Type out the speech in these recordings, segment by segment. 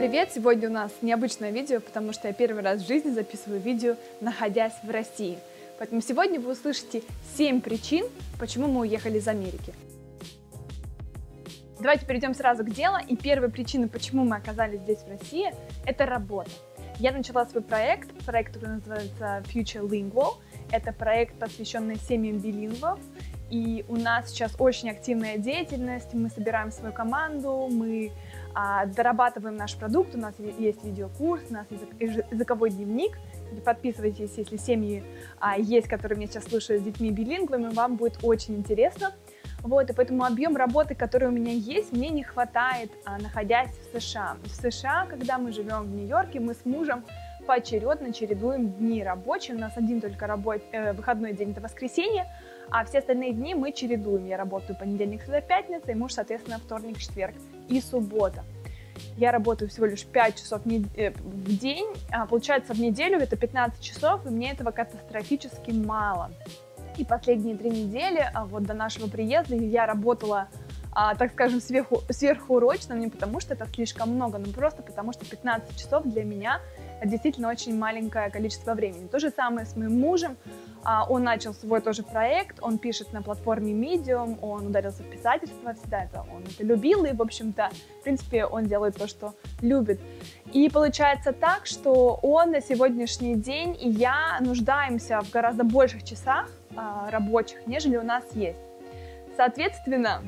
привет! Сегодня у нас необычное видео, потому что я первый раз в жизни записываю видео, находясь в России. Поэтому сегодня вы услышите 7 причин, почему мы уехали из Америки. Давайте перейдем сразу к делу. И первая причина, почему мы оказались здесь, в России, это работа. Я начала свой проект, который называется Future Lingual. Это проект, посвященный семьям билингвов. И у нас сейчас очень активная деятельность, мы собираем свою команду, мы дорабатываем наш продукт, у нас есть видеокурс, у нас есть языковой дневник. Подписывайтесь, если семьи есть, которые меня сейчас слушают с детьми билингвами, вам будет очень интересно. Вот, и поэтому объем работы, который у меня есть, мне не хватает, находясь в США. В США, когда мы живем в Нью-Йорке, мы с мужем поочередно чередуем дни рабочие. У нас один только выходной день — это воскресенье, а все остальные дни мы чередуем. Я работаю понедельник, среда, пятница, и муж, соответственно, вторник, четверг и суббота. Я работаю всего лишь 5 часов в день, получается в неделю это 15 часов, и мне этого катастрофически мало. И последние 3 недели, вот до нашего приезда, я работала, так скажем, сверхурочно, не потому что это слишком много, но просто потому что 15 часов для меня действительно очень маленькое количество времени. То же самое с моим мужем. Он начал свой тоже проект, он пишет на платформе Medium, он ударился в писательство, всегда он это любил, и, в общем-то, в принципе, он делает то, что любит. И получается так, что он на сегодняшний день и я нуждаемся в гораздо больших часах рабочих, нежели у нас есть. Соответственно,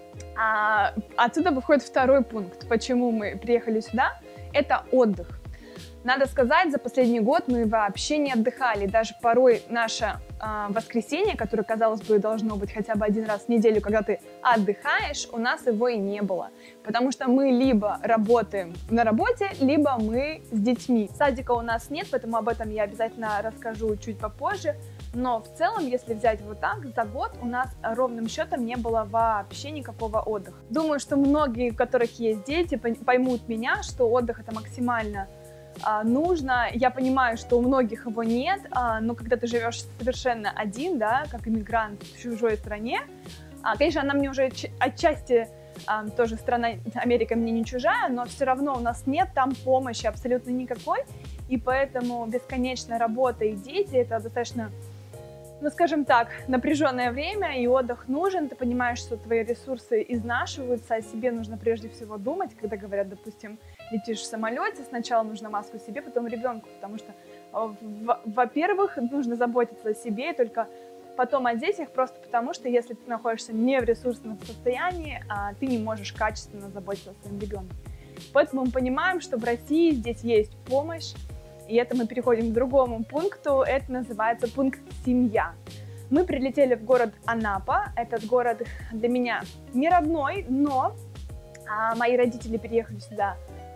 отсюда выходит второй пункт, почему мы приехали сюда, это отдых. Надо сказать, за последний год мы вообще не отдыхали. Даже порой наше воскресенье, которое, казалось бы, должно быть хотя бы один раз в неделю, когда ты отдыхаешь, у нас его и не было. Потому что мы либо работаем на работе, либо мы с детьми. Садика у нас нет, поэтому об этом я обязательно расскажу чуть попозже. Но в целом, если взять вот так, за год у нас ровным счетом не было вообще никакого отдыха. Думаю, что многие, у которых есть дети, поймут меня, что отдых — это максимально нужно. Я понимаю, что у многих его нет, но когда ты живешь совершенно один, да, как иммигрант в чужой стране, конечно, она мне уже отчасти тоже страна Америка мне не чужая, но все равно у нас нет там помощи абсолютно никакой, и поэтому бесконечная работа и дети — это достаточно, ну, скажем так, напряженное время, и отдых нужен. Ты понимаешь, что твои ресурсы изнашиваются, о себе нужно прежде всего думать, когда говорят, допустим, летишь в самолете, сначала нужно маску себе, потом ребенку, потому что, во-первых, нужно заботиться о себе, и только потом о детях, просто потому что если ты находишься не в ресурсном состоянии, ты не можешь качественно заботиться о своем ребенке. Поэтому мы понимаем, что в России здесь есть помощь, и это мы переходим к другому пункту, это называется пункт «Семья». Мы прилетели в город Анапа, этот город для меня не родной, но мои родители переехали сюда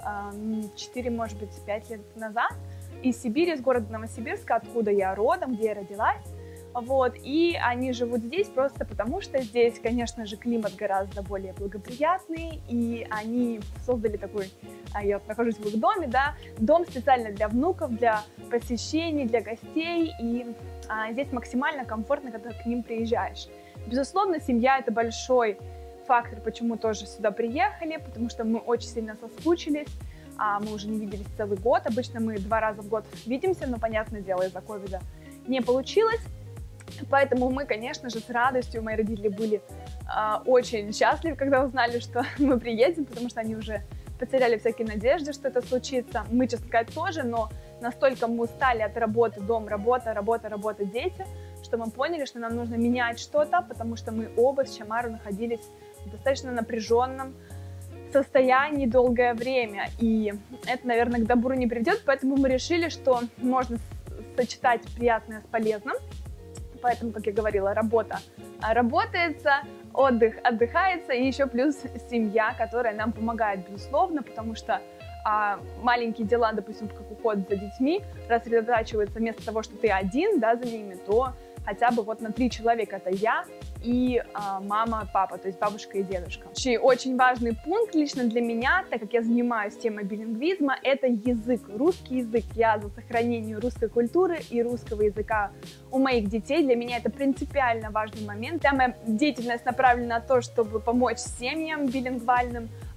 4, может быть, 5 лет назад из Сибири, из города Новосибирска, откуда я родом, где я родилась. Вот, и они живут здесь просто потому, что здесь, конечно же, климат гораздо более благоприятный, и они создали такой, я нахожусь в их доме, да, дом специально для внуков, для посещений, для гостей, и здесь максимально комфортно, когда к ним приезжаешь. Безусловно, семья — это большой фактор, почему тоже сюда приехали, потому что мы очень сильно соскучились, мы уже не виделись целый год, обычно мы 2 раза в год видимся, но, понятное дело, из-за ковида не получилось. Поэтому мы, конечно же, с радостью, мои родители были очень счастливы, когда узнали, что мы приедем, потому что они уже потеряли всякие надежды, что это случится. Мы, честно сказать, тоже, но настолько мы устали от работы, дом, работа, работа, работа, дети, что мы поняли, что нам нужно менять что-то, потому что мы оба с Чамару находились в достаточно напряженном состоянии долгое время, и это, наверное, к добру не приведет, поэтому мы решили, что можно сочетать приятное с полезным. Поэтому, как я говорила, работа работается, отдых отдыхается, и еще плюс семья, которая нам помогает, безусловно, потому что маленькие дела, допустим, как уход за детьми, рассредотачиваются вместо того, что ты один, да, за ними, то хотя бы вот на 3 человека. Это я и мама, папа, то есть бабушка и дедушка. Очень важный пункт лично для меня, так как я занимаюсь темой билингвизма, это язык, русский язык. Я за сохранение русской культуры и русского языка у моих детей. Для меня это принципиально важный момент. Вся моя деятельность направлена на то, чтобы помочь семьям билингвальным,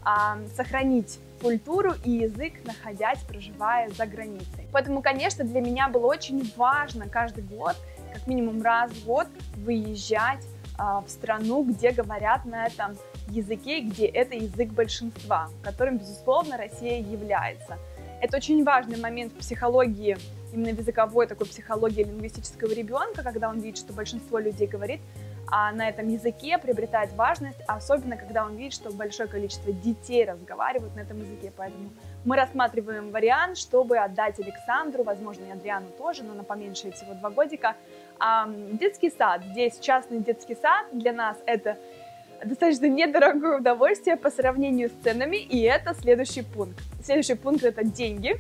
сохранить культуру и язык, находясь, проживая за границей. Поэтому, конечно, для меня было очень важно каждый год, как минимум раз в год, выезжать в страну, где говорят на этом языке, где это язык большинства, которым, безусловно, Россия является. Это очень важный момент в психологии, именно в языковой такой психологии лингвистического ребенка, когда он видит, что большинство людей говорит на этом языке, приобретает важность, особенно когда он видит, что большое количество детей разговаривают на этом языке. Поэтому мы рассматриваем вариант, чтобы отдать Александру, возможно, и Адриану тоже, но на поменьшее всего 2 годика, детский сад. Здесь частный детский сад. Для нас это достаточно недорогое удовольствие по сравнению с ценами, и это следующий пункт. Следующий пункт — это деньги.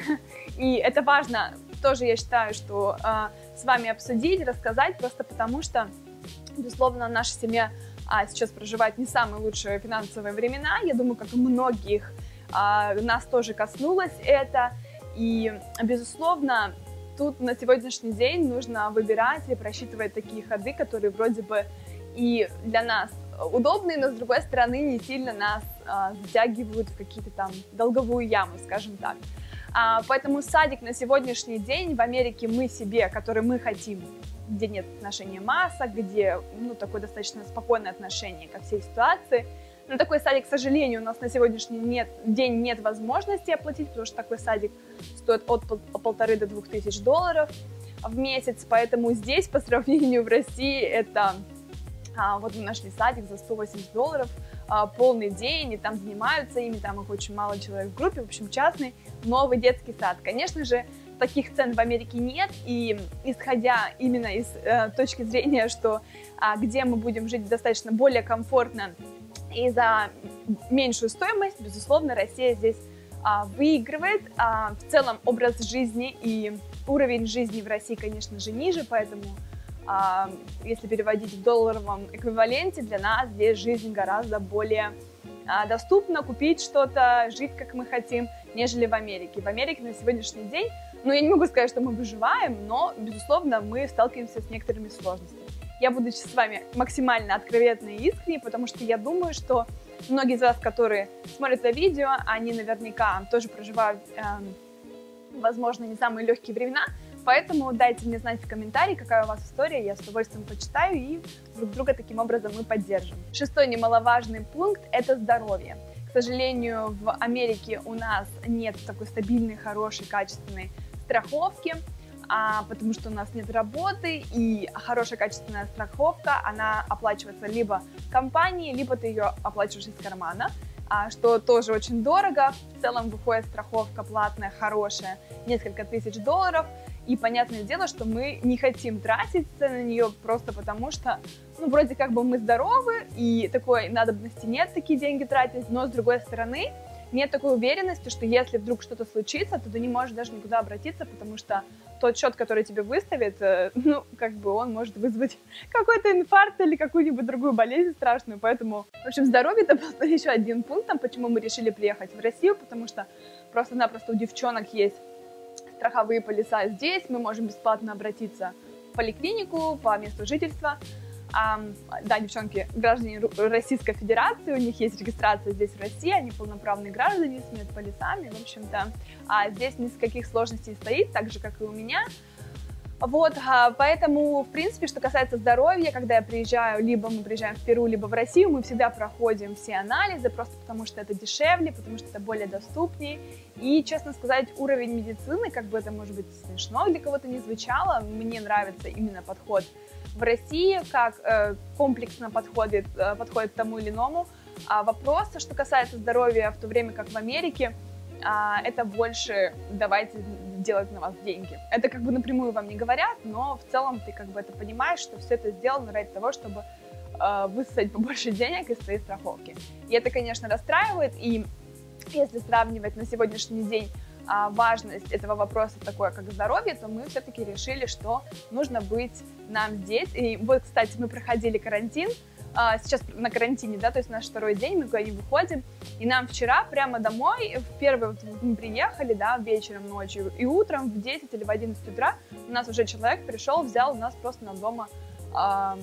И это важно тоже, я считаю, что с вами обсудить, рассказать, просто потому что, безусловно, наша семья сейчас проживает не самые лучшие финансовые времена. Я думаю, как и многих, нас тоже коснулось это. И, безусловно, тут на сегодняшний день нужно выбирать и просчитывать такие ходы, которые вроде бы и для нас удобные, но, с другой стороны, не сильно нас затягивают в какие-то там долговую яму, скажем так. Поэтому садик на сегодняшний день в Америке мы себе, который мы хотим, где нет отношения масок, где такое достаточно спокойное отношение ко всей ситуации. Но такой садик, к сожалению, у нас на сегодняшний день нет возможности оплатить, потому что такой садик стоит от $1500 до $2000 в месяц. Поэтому здесь, по сравнению в России, это... Вот мы нашли садик за $180, полный день, и там занимаются ими, там их очень мало человек в группе, в общем, частный новый детский сад. Конечно же, таких цен в Америке нет, и исходя именно из точки зрения, что где мы будем жить достаточно более комфортно и за меньшую стоимость, безусловно, Россия здесь выигрывает. В целом образ жизни и уровень жизни в России, конечно же, ниже, поэтому если переводить в долларовом эквиваленте, для нас здесь жизнь гораздо более доступна, купить что-то, жить как мы хотим, нежели в Америке. В Америке на сегодняшний день, я не могу сказать, что мы выживаем, но, безусловно, мы сталкиваемся с некоторыми сложностями. Я буду с вами максимально откровенной и искренней, потому что я думаю, что многие из вас, которые смотрят это видео, они наверняка тоже проживают, возможно, не самые легкие времена. Поэтому дайте мне знать в комментарии, какая у вас история, я с удовольствием почитаю, и друг друга таким образом мы поддержим. 6-й немаловажный пункт – это здоровье. К сожалению, в Америке у нас нет такой стабильной, хорошей, качественной страховки, потому что у нас нет работы, и хорошая, качественная страховка, она оплачивается либо компанией, либо ты ее оплачиваешь из кармана, что тоже очень дорого. В целом выходит страховка платная, хорошая, несколько тысяч $. И понятное дело, что мы не хотим тратиться на нее просто потому, что, вроде как бы мы здоровы, и такой надобности нет такие деньги тратить, но с другой стороны, нет такой уверенности, что если вдруг что-то случится, то ты не можешь даже никуда обратиться, потому что тот счет, который тебе выставит, он может вызвать какой-то инфаркт или какую-нибудь другую болезнь страшную, поэтому, в общем, здоровье — это просто еще один пункт, почему мы решили приехать в Россию, потому что просто-напросто у девчонок есть страховые полиса здесь, мы можем бесплатно обратиться в поликлинику по месту жительства. Да, девчонки, граждане Российской Федерации, у них есть регистрация здесь в России, они полноправные граждане с медполисами, в общем-то, здесь ни с каких сложностей не стоит, так же, как и у меня. Поэтому, в принципе, что касается здоровья, когда я приезжаю, либо мы приезжаем в Перу, либо в Россию, мы всегда проходим все анализы, просто потому что это дешевле, потому что это более доступнее. И, честно сказать, уровень медицины, как бы это, может быть, смешно для кого-то не звучало, мне нравится именно подход в России, как комплексно подходит к тому или иному вопросу. Что касается здоровья, в то время как в Америке, это больше давайте делать на вас деньги. Это как бы напрямую вам не говорят, но в целом ты как бы это понимаешь, что все это сделано ради того, чтобы высосать побольше денег из своей страховки. И это, конечно, расстраивает, и если сравнивать на сегодняшний день важность этого вопроса такое, как здоровье, то мы все-таки решили, что нужно быть нам здесь. И вот, кстати, мы проходили карантин, сейчас на карантине, да, то есть наш 2-й день, мы куда не выходим, и нам вчера прямо домой, в первый, мы приехали, да, вечером, ночью, и утром в 10 или в 11 утра у нас уже человек пришел, взял у нас просто на дома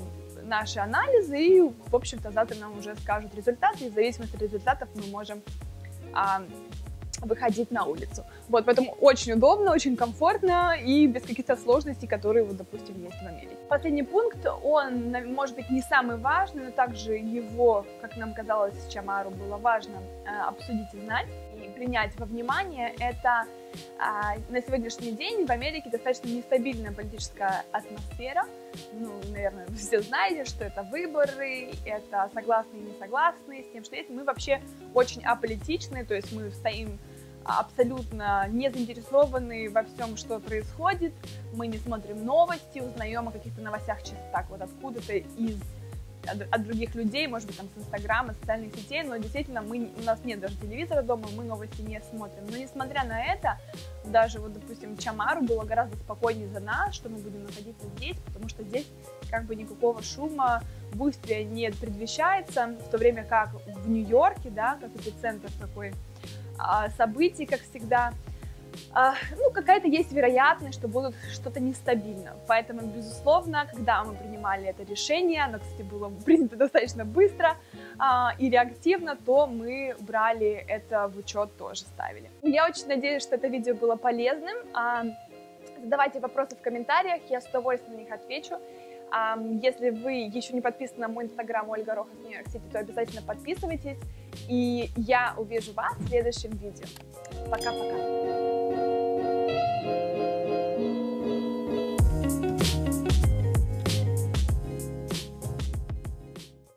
наши анализы, и, в общем-то, завтра нам уже скажут результаты, и в зависимости от результатов мы можем выходить на улицу. Вот, поэтому очень удобно, очень комфортно и без каких-то сложностей, которые, вот, допустим, есть в Америке. Последний пункт, он, может быть, не самый важный, но также его, как нам казалось, Чамару было важно обсудить и знать, и принять во внимание, это на сегодняшний день в Америке достаточно нестабильная политическая атмосфера. Ну, наверное, вы все знаете, что это выборы, это согласные и несогласные с тем, что есть. Мы вообще очень аполитичны, то есть мы стоим абсолютно не заинтересованы во всем, что происходит. Мы не смотрим новости, узнаем о каких-то новостях чисто так вот откуда-то от других людей, может быть, там с Инстаграма, социальных сетей, но действительно у нас нет даже телевизора дома, мы новости не смотрим. Но несмотря на это, даже вот, допустим, Чамару было гораздо спокойнее за нас, что мы будем находиться здесь, потому что здесь как бы никакого шума, буйствия не предвещается, в то время как в Нью-Йорке, да, как эпицентр такой событий, как всегда, ну, какая-то есть вероятность, что будет что-то нестабильно. Поэтому, безусловно, когда мы принимали это решение, оно, кстати, было принято достаточно быстро и реактивно, то мы брали это в учет, тоже ставили. Я очень надеюсь, что это видео было полезным. Задавайте вопросы в комментариях, я с удовольствием на них отвечу. Если вы еще не подписаны на мой инстаграм Ольга Рохас в Нью-Йорк Сити, то обязательно подписывайтесь. И я увижу вас в следующем видео. Пока-пока.